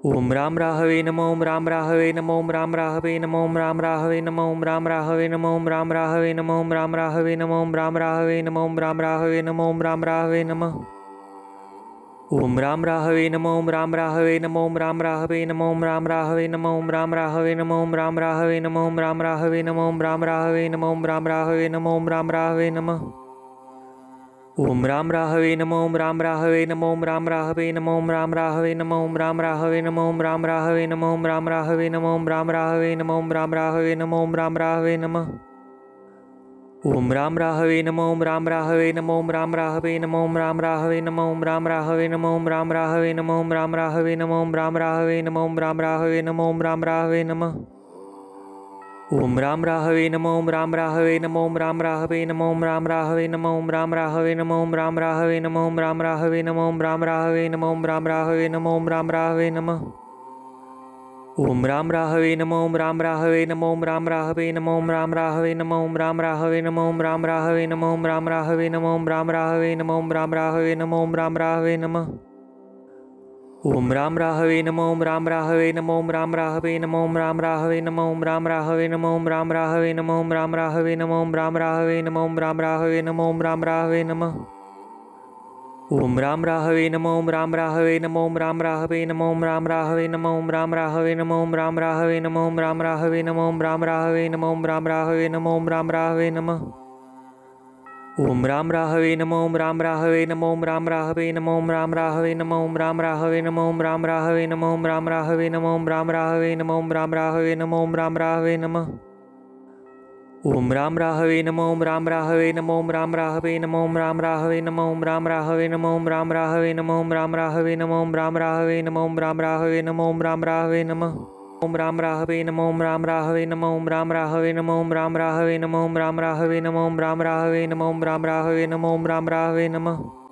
ओम Ram Rahway नमो ओम Ram Rahway नमो ओम Ram Rahway नमो ओम Ram Rahway नमो ओम Ram Rahway नमो ओम Ram Rahway नमो ओम Ram Rahway नमो ओम Ram Rahway नमो ओम Ram Rahway नमो ओम Ram Rahway नमः ओम Ram Rahway नमो ओम Ram Rahway नमो ओम Ram Rahway नमो ओम Ram Rahway नमो ओम Ram Rahway नमो ओम Ram Rahway नमो ओम Ram Rahway नमो ओम Ram Rahway नमो ओम Ram Rahway नमो ओम Ram Rahway नमः ओम Ram Rahway नमो ओम Ram Rahway नमो ओम Ram Rahway नमो ओम Ram Rahway नमो ओम Ram Rahway नमो ओम Ram Rahway नमो ओम Ram Rahway नमो ओम Ram Rahway नमो ओम Ram Rahway नमो ओम Ram Rahway नमः ओम Ram Rahway नमो ओम Ram Rahway नमो ओम Ram Rahway नमो ओम Ram Rahway नमो ओम Ram Rahway नमो ओम Ram Rahway नमो ओम Ram Rahway नमो ओम Ram Rahway नमो ओम Ram Rahway नमो ओम Ram Rahway नमः ओम Ram Rahway नमो ओम Ram Rahway नमो ओम Ram Rahway नमो ओम Ram Rahway नमो ओम Ram Rahway नमो ओम Ram Rahway नमो ओम Ram Rahway नमो ओम Ram Rahway नमो ओम Ram Rahway नमो ओम Ram Rahway नमः ओम Ram Rahway नमो ओम Ram Rahway नमो ओम Ram Rahway नमो ओम Ram Rahway नमो ओम Ram Rahway नमो ओम Ram Rahway नमो ओम Ram Rahway नमो ओम Ram Rahway नमो ओम Ram Rahway नमो ओम Ram Rahway नमः ओम Ram Rahway नमो ओम Ram Rahway नमो ओम Ram Rahway नमो ओम Ram Rahway नमो ओम Ram Rahway नमो ओम Ram Rahway नमो ओम Ram Rahway नमो ओम Ram Rahway नमो ओम Ram Rahway नमो ओम Ram Rahway नमः ओम Ram Rahway नमो ओम Ram Rahway नमो ओम Ram Rahway नमो ओम Ram Rahway नमो ओम Ram Rahway नमो ओम Ram Rahway नमो ओम Ram Rahway नमो ओम Ram Rahway नमो ओम Ram Rahway नमो ओम Ram Rahway नमः ओम Ram Rahway नमो ओम Ram Rahway नमो ओम Ram Rahway नमो ओम Ram Rahway नमो ओम Ram Rahway नमो ओम Ram Rahway नमो ओम Ram Rahway नमो ओम Ram Rahway नमो ओम Ram Rahway नमो ओम Ram Rahway नमः ओम Ram Rahway नमो ओम Ram Rahway नमो ओम Ram Rahway नमो ओम Ram Rahway नमो ओम Ram Rahway नमो ओम Ram Rahway नमो ओम Ram Rahway नमो ओम Ram Rahway नमो ओम Ram Rahway नमो ओम Ram Rahway नमः ओम Ram Rahway नमो ओम Ram Rahway नमो ओम Ram Rahway नमो ओम Ram Rahway नमो ओम Ram Rahway नमो ओम Ram Rahway नमो ओम Ram Rahway नमो ओम Ram Rahway नमः